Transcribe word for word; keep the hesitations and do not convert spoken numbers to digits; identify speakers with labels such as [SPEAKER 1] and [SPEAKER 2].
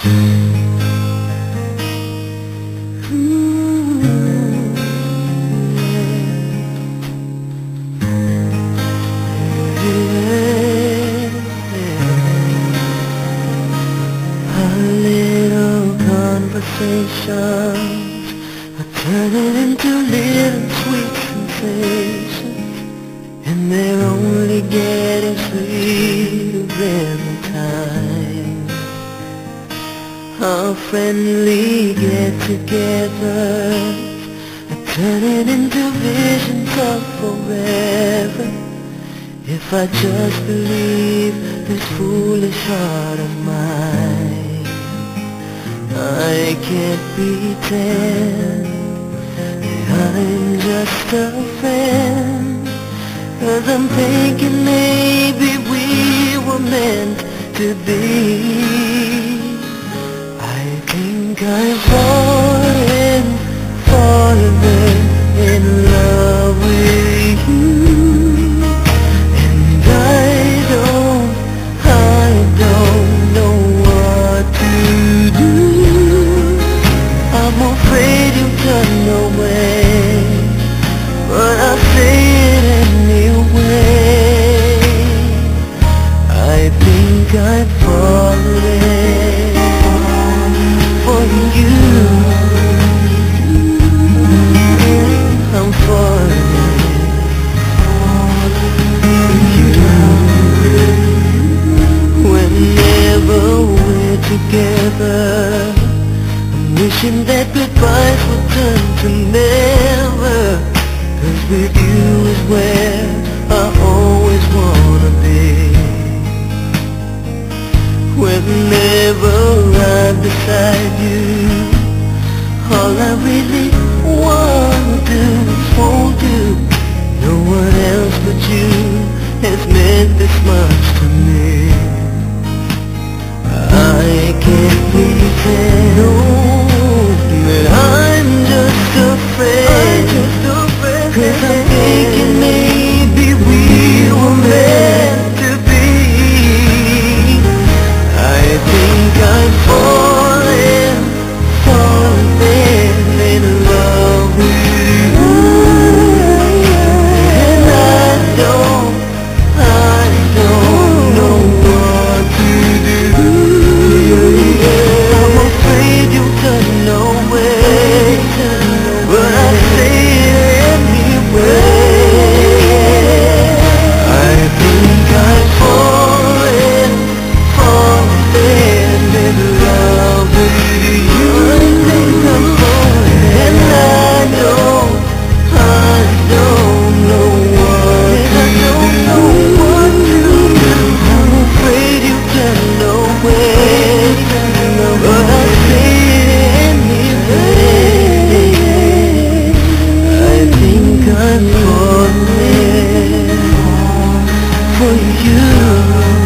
[SPEAKER 1] Conversations are turning into little sweet sensations, and they're only getting sweeter every time. Our friendly get-togethers are turning into visions of forever, if I just believe this foolish heart of mine. I can't pretend that I'm just a friend, 'cause I'm thinking maybe we were meant to be. I think I've fallen, fallen in love with you, and I don't, I don't know what to do. I'm afraid you'll turn away, but I'll say it anyway. I think I'm falling for you. I'm falling for you. Whenever we're together, wishing that goodbyes would turn to never, 'cause with you is where I always wanna be. Whenever I'm beside you, all I really wanna do is hold you. No one else but you has meant this much to me. I can't pretend, no, that I'm just a friend, cause I'm thinking maybe we were meant to be. I think I'm falling, falling in love with you, and I don't, I don't know what to do. I'm afraid you'll turn away, but I say it anyway. I think I'm falling, falling in love with you. I think I'm falling, and I don't, I don't know what to do. I'm afraid you'll turn away, but I say it anyway. I think I'm falling for you.